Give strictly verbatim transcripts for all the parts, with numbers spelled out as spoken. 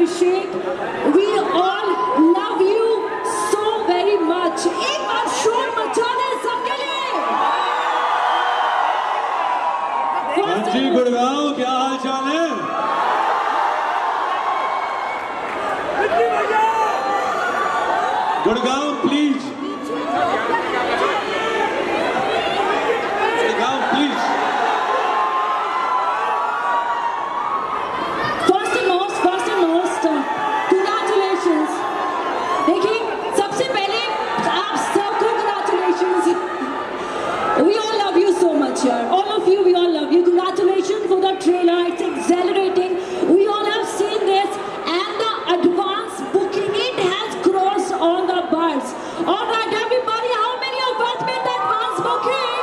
Abhishek. We all love you so very much. एक बार शोर मचा दे सबके लिए. हाँ जी गुड़गांव, क्या हाल चाल है? Gurgaon please, Gurgaon please. First and most, first and most, uh, congratulations. देखिए, सबसे पहले आप सबको congratulations. We all love you so much, yaar. All of you, we all love you. Congratulations for the trailer. It's exhilarating. We all have seen this, and the advance booking, it has crossed all the bars. All right, everybody, how many of us made the advance booking?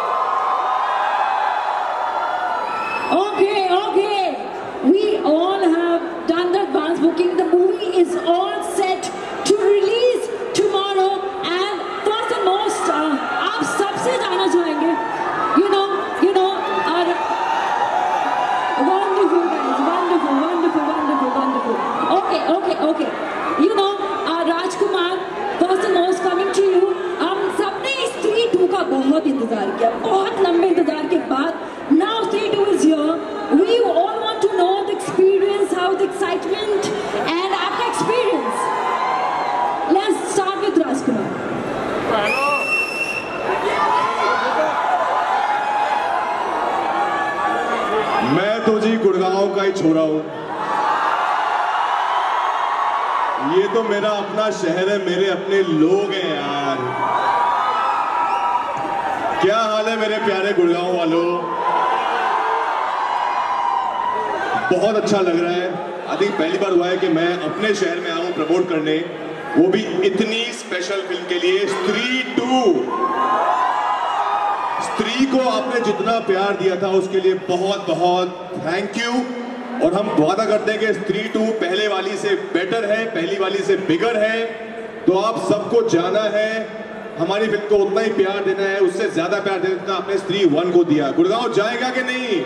Okay, okay. We all have done the advance booking. The movie is all set to release tomorrow. And first and most, uh, आप सबसे जाना चाहेंगे. You know, you know, our wonderful guys, wonderful, wonderful, wonderful, wonderful. Okay, okay, okay. You know, uh, Rajkumar, first and most coming to you. हम सबने स्त्री to का बहुत इंतजार किया, बहुत लंबे इंतजार के बाद now Stree two is here. We all want to know the experience, how the excitement, and आपका experience. Let's start with Rajkumar. मैं तो जी गुड़गांव का ही छोरा हूँ. ये तो मेरा अपना शहर है, मेरे अपने लोग हैं यार. क्या हाल है मेरे प्यारे गुड़गांव वालों? बहुत अच्छा लग रहा है. आई थिंक पहली बार हुआ है कि मैं अपने शहर में आऊँ प्रमोट करने, वो भी इतनी स्पेशल फिल्म के लिए, स्त्री टू. स्त्री को आपने जितना प्यार दिया था उसके लिए बहुत बहुत थैंक यू. और हम वादा करते हैं कि स्त्री टू पहले वाली से बेटर है, पहली वाली से बिगर है. तो आप सबको जाना है, हमारी फिल्म को उतना ही प्यार देना है, उससे ज्यादा प्यार देना जितना आपने स्त्री वन को दिया. गुड़गांव जाएगा कि नहीं?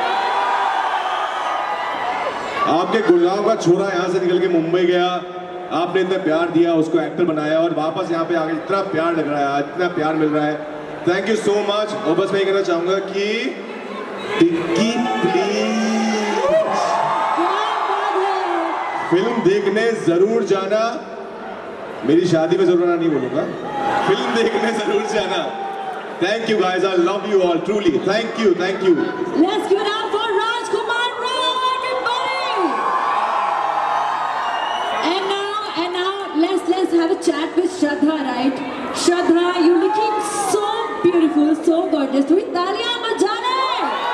आपके गुड़गांव का छोरा यहाँ से निकल के मुंबई गया, आपने इतना प्यार दिया, उसको एक्टर बनाया और वापस यहाँ पे आके इतना प्यार लग रहा है, इतना प्यार मिल रहा है. Thank you so much. और बस मैं ये कहना चाहूंगा कि टिक्की प्लीज फिल्म देखने जरूर जाना. मेरी शादी में जरूर आना नहीं बोलूंगा, फिल्म देखने जरूर जाना. Thank you guys, I love you all truly. Thank you, thank you. Let's give it up for Rajkumar Rao, everybody. And now, and now, let's let's have a chat with Shraddha, right? Shraddha, you're looking so beautiful, so gorgeous. तुम तालियां बजाना है.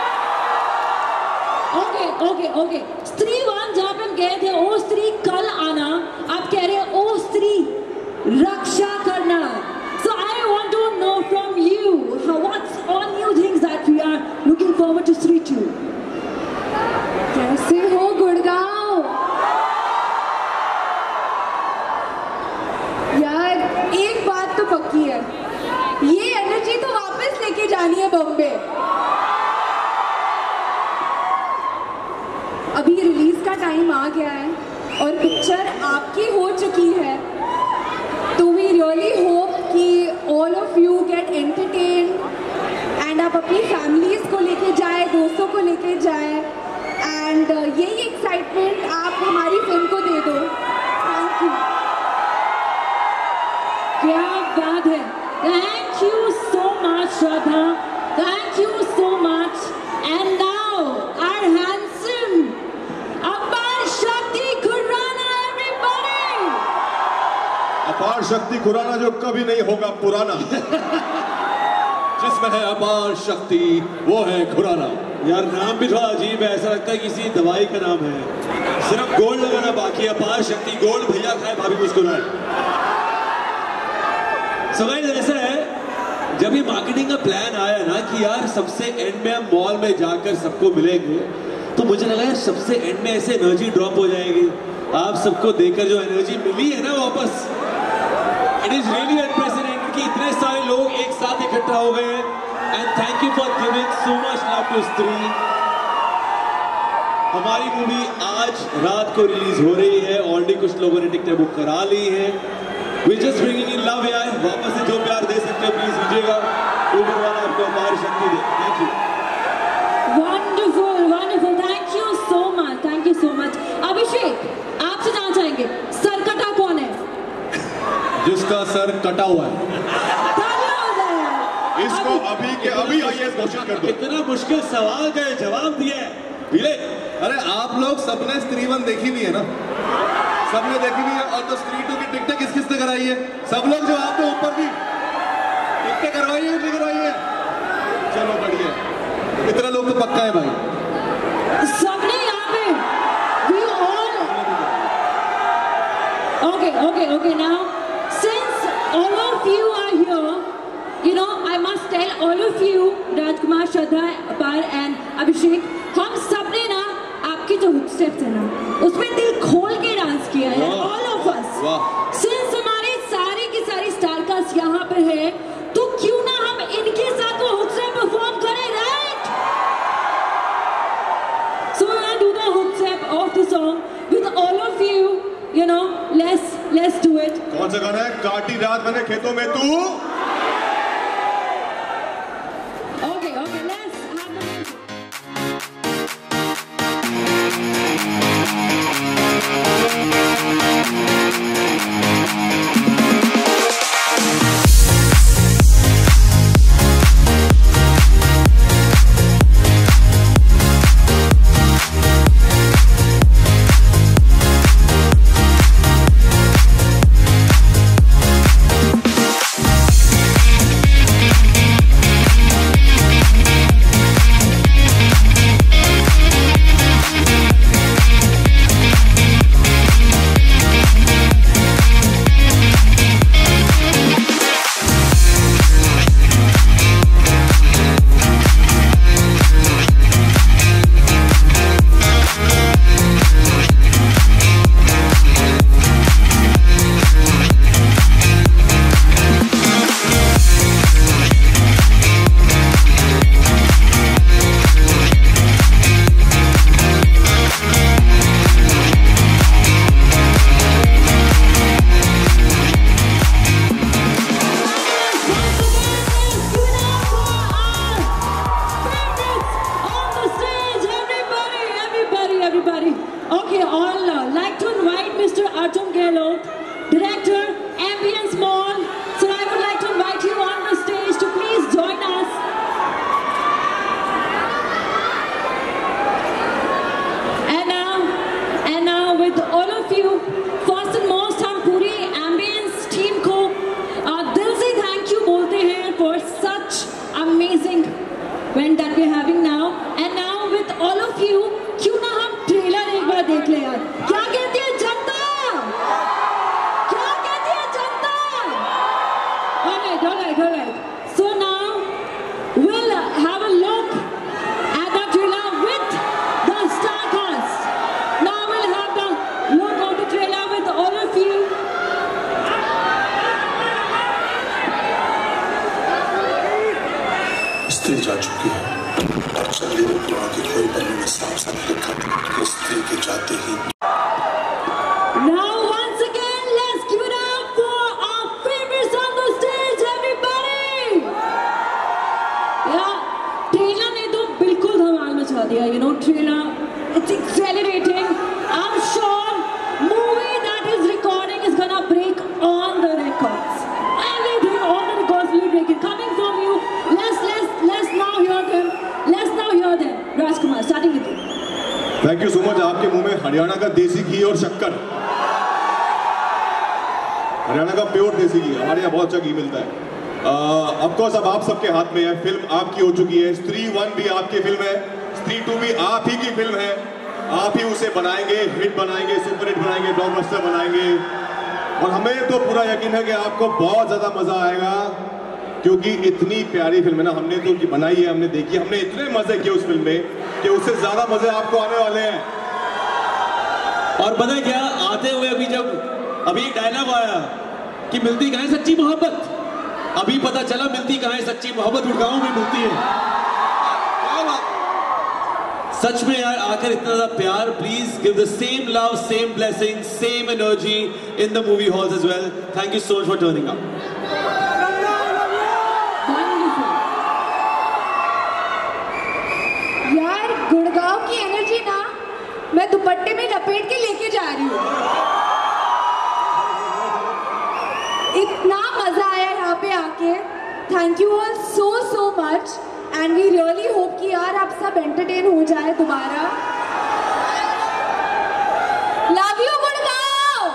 Okay, okay, okay. Stree one जहाँ पे हम गए थे, ओ स्त्री कल आना, आप कह रहे हैं ओ स्त्री रक्षा करना. So I want to know from you, how, what's all new things that we are looking forward to Stree two. कैसे हो गुड़गांव? यार एक बात तो पक्की है, ये एनर्जी तो वापस लेके जानी है बॉम्बे. अभी रिलीज का टाइम आ गया है और पिक्चर आपकी हो चुकी है, तो वी रियली होप कि all of you get entertain and आप अपनी फैमिलीज को लेके जाए, दोस्तों को लेके जाए, एंड uh, यही एक्साइटमेंट आप हमारी फिल्म को दे दो. Thank you. क्या बात है. Thank you so much, Shraddha. Thank you so much. And now, our handsome Apar Shakti Khurrana, everybody. अपार शक्ति खुराना जो कभी नहीं होगा पुराना. जिसमें है अपार शक्ति वो है खुराना. यार नाम भी थोड़ा अजीब है, ऐसा लगता है किसी दवाई का नाम है. सिर्फ गोल्ड लगाना बाकी है. अपार शक्ति गोल्ड भैया खाए भाभी मुस्कुराए. सो गाइस ऐसा है, जब ये मार्केटिंग का प्लान आया ना कि यार सबसे एंड में हम मॉल में जाकर सबको मिलेंगे, तो मुझे लगा यार सबसे एंड में ऐसे एनर्जी ड्रॉप हो जाएगी. आप सबको देखकर जो एनर्जी मिली है ना वापस, इट इज रियली अनप्रेसिडेंटेड कि इतने सारे लोग एक साथ इकट्ठा हो गए. And thank you for giving so much love to Stree. हमारी मूवी आज रात को रिलीज हो रही है। ऑलरेडी कुछ लोगों ने टिकटें बुक करा ली हैं। We just bringing in love यार। वापस से जो प्यार दे सकते हो प्लीज दीजिएगा। ऊपर वाला आपको अपार शक्ति दे। Thank you. Wonderful, wonderful. Thank you so much. Thank you so much. Abhishek, आपसे जानना चाहेंगे सरकटा कौन है? जिसका सर कटा हुआ है। इसको अभी के अभी आईएएस घोषित कर दो। इतना मुश्किल सवाल का जवाब दिया है। पीले। अरे आप लोग सबने स्त्री वन देखी हुई है ना? सबने देखी हुई है। और तो स्त्री टू की टिकटें किस किस ने कराई है? सब लोग जो आप ऊपर भी टिकटें करवाई है नहीं करवाई है? चलो बढ़िया, इतना लोग तो पक्का है भाई। सबने यहाँ पे we all okay okay okay now since all of you are here, you know I must tell all of you, राजकुमार, श्रद्धा, अपार and अभिषेक, हम सबने ना आपके जो हुक स्टेप्स है ना उसमें दिल खोल के डांस किया है। all of us since हमारे सारे की सारी स्टार कास्ट यहाँ पे है, तो क्यों ना हम इनके साथ वो हुक स्टेप परफॉर्म करें, right? So we're gonna do the hook step of the song with all of you, you know, let's let's do it. कौन सा गाना है? काटी रात मैंने खेतों में तू। Okay, okay, let's have the music. जा चुकी है और चलने में दुआ के कोई पन्नों में साफ साफ लिखा कि स्त्री के जाते ही। Now once again let's give it up for our favorites on the stage, everybody. Yeah, trailer ने तो बिल्कुल धमाल मचा दिया, you know, trailer it's accelerating. I'm sure movie that is recording is gonna break all the records. Everything, all the records will break it. Coming from you, let's let's let's now hear them. Let's now hear them. Rajkumar, starting with you. Thank you so much. आपके मुंह में हरियाणा का देसी घी और शक्कर, हरियाणा का pure देसी घी, हमारे यहाँ बहुत अच्छा घी मिलता है। ऑफ कोर्स अब आप सबके हाथ में है, फिल्म आपकी हो चुकी है। स्त्री वन भी आपकी फिल्म है, स्त्री टू भी आप ही की फिल्म है। आप ही उसे बनाएंगे, हिट बनाएंगे, सुपर हिट बनाएंगे, ब्लॉकबस्टर बनाएंगे। और हमें तो पूरा यकीन है कि आपको बहुत ज्यादा मजा आएगा, क्योंकि इतनी प्यारी फिल्म है ना। हमने तो बनाई है, हमने देखी, हमने इतने मजे किए उस फिल्म में कि उससे ज्यादा मजे आपको आने वाले हैं। और पता है क्या, आते हुए अभी जब अभी एक डायलॉग आया कि मिलती कहाँ है सच्ची मोहब्बत, अभी पता चला मिलती कहाँ है सच्ची मोहब्बत, गुड़गांव में मिलती है। सच में यार आकर इतना ज़्यादा प्यार, please give the same love, same blessing, same energy in the movie halls as well. Thank you so much for turning up. यार गुड़गांव की एनर्जी ना मैं दुपट्टे में लपेट के लेके जा रही हूँ. इतना मजा आया यहाँ पे आके. Thank you all so so much and we really hope कि यार आप सब एंटरटेन हो जाए दोबारा. Love you Gurgaon.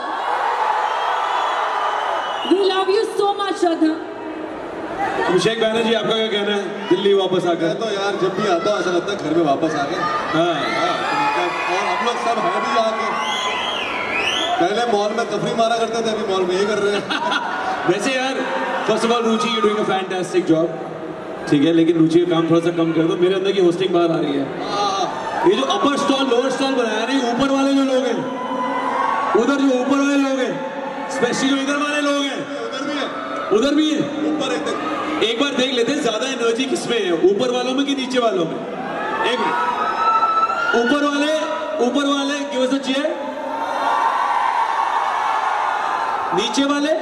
We love you so much, Shraddha. Abhishek Banerjee, आपका क्या कहना है दिल्ली वापस आकर? तो यार जब भी आता हूँ ऐसा लगता है घर में वापस आ गए. हाँ. और हम लोग सब है भी यहाँ के. पहले मॉल में तफरी मारा करते थे, अभी मॉल में ये कर रहे हैं. वैसे यार first of all Ruchi, you doing a fantastic job, ठीक है, लेकिन रुचि का काम थोड़ा सा कम कर दो. मेरे अंदर की होस्टिंग बाहर आ रही है. ये जो अपर स्टॉल लोअर स्टॉल बनाया नहीं, ऊपर वाले जो लोग हैं, उधर जो ऊपर वाले लोग हैं, स्पेशली जो इधर वाले लोग हैं, उधर भी है, उधर भी है. ऊपर एक तक. एक बार देख लेते हैं ज्यादा एनर्जी किसमें है, ऊपर वालों में कि नीचे वालों में. एक मिनट, ऊपर वाले, ऊपर वाले गिव अस अ चीयर. नीचे वाले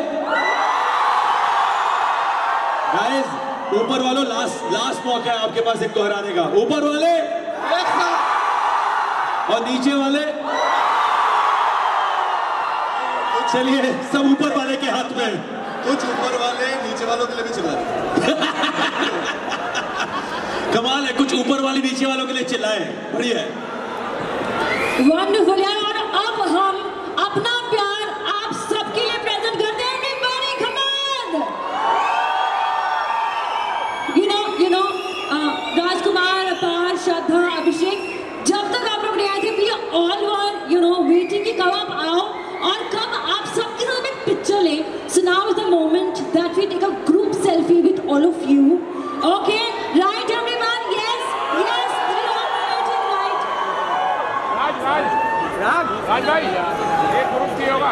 गाइस, ऊपर वालों लास्ट लास्ट मौका है आपके पास इनको हराने का. ऊपर वाले और नीचे वाले. चलिए सब ऊपर वाले के हाथ में. कुछ ऊपर वाले नीचे वालों के लिए भी चिल्ला रहे. कमाल है, कुछ ऊपर वाले नीचे वालों के लिए चिल्लाए. बढ़िया है. Wonderful यार. और अब हम अपना प्यार आप सबके लिए प्रेजेंट करते हैं. Everybody, come on. You know, you know, uh, राजकुमार, अपार, श्रद्धा, अभिषेक, जब तक आप लोग नहीं आए थे, we all were, you know, waiting कि कब आप आओ और कब आप सबके साथ एक पिक्चर ले. So now is the moment that we take a group selfie with all of you. Okay, right everyone? Yes, yes, we all waiting, right? राज राज राज राज भाई एक ग्रुप की होगा.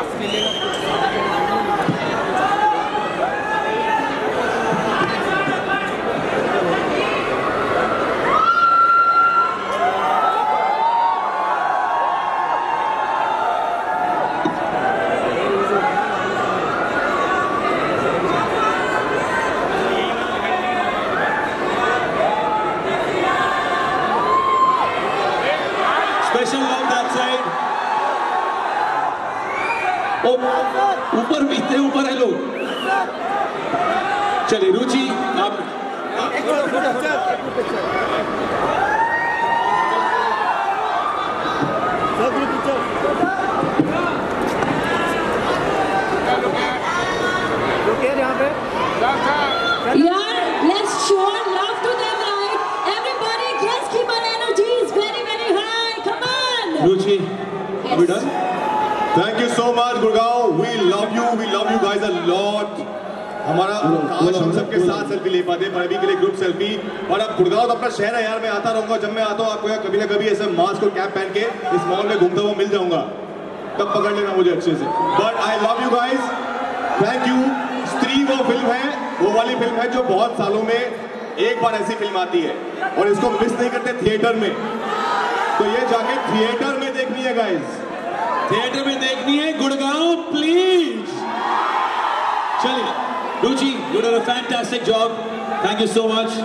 Special love that side. ऊपर भी इतने ऊपर है लोग. चलिए रुचि आप यार, let's show love to them, right? Everybody, let's keep our energies very, very high. Come on. Ruchi, are we done? Thank you so much Gurgaon. We love you, we love you guys a lot. हमारा काश हम सबके साथ selfie ले पाते, पर अभी के लिए ग्रुप सेल्फी. और अब गुड़गांव तो अपना शहर है यार, मैं आता रहूंगा. जब मैं आता हूँ आपको कभी ना कभी ऐसे मास्क और कैप पहन के इस मॉल में घूमता हुआ मिल जाऊंगा, तब पकड़ लेना मुझे अच्छे से. But I love you guys, thank you. Stree वो फिल्म है, वो वाली फिल्म है जो बहुत सालों में एक बार ऐसी फिल्म आती है और इसको मिस नहीं करते थिएटर में. तो ये जाके थिएटर में देखनी है गाइस, थिएटर में देखनी है. गुड़गांव प्लीज. चलिए Ruchi, you did a fantastic job. Thank you so much.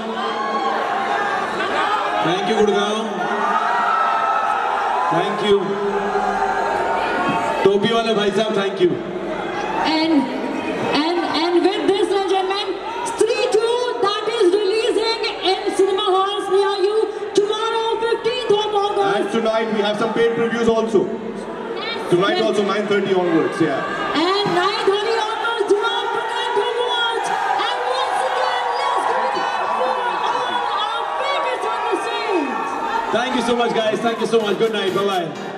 Thank you Gurgaon. Thank you टोपी वाले भाई साहब. Thank you. And and and with this, gentlemen, Stree two that is releasing in cinema halls near you tomorrow, fifteenth of August. and tonight we have some paid previews also. Tonight Yes. also nine thirty onwards. Yeah. And nine thirty onwards, do not forget to watch. And once again, let's give it up for all our favorites on the stage. Thank you so much guys. Thank you so much. Good night. Bye bye.